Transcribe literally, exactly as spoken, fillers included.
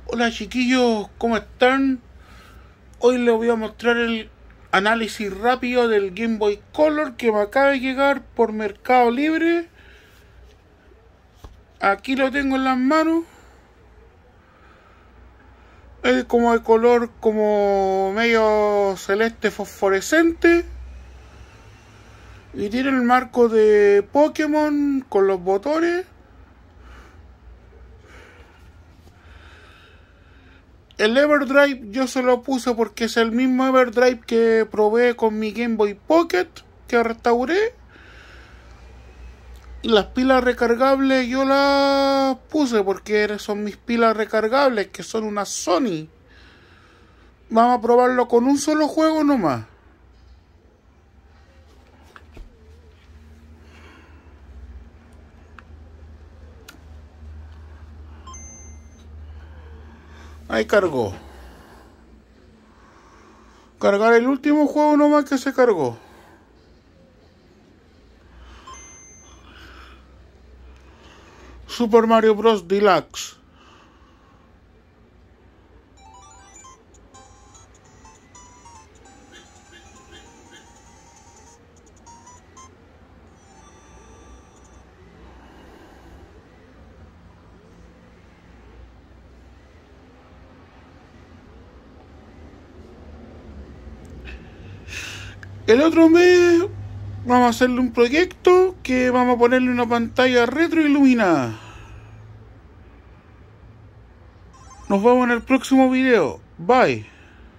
Hola chiquillos, ¿cómo están? Hoy les voy a mostrar el análisis rápido del Game Boy Color que me acaba de llegar por Mercado Libre. Aquí lo tengo en las manos. Es como de color como medio celeste fosforescente. Y tiene el marco de Pokémon con los botones. El Everdrive yo se lo puse porque es el mismo Everdrive que probé con mi Game Boy Pocket que restauré. Y las pilas recargables yo las puse porque son mis pilas recargables, que son una Sony. Vamos a probarlo con un solo juego nomás. Ahí cargó. Cargar el último juego nomás que se cargó. Super Mario Bros. Deluxe. El otro mes vamos a hacerle un proyecto que vamos a ponerle una pantalla retroiluminada. Nos vemos en el próximo video. Bye.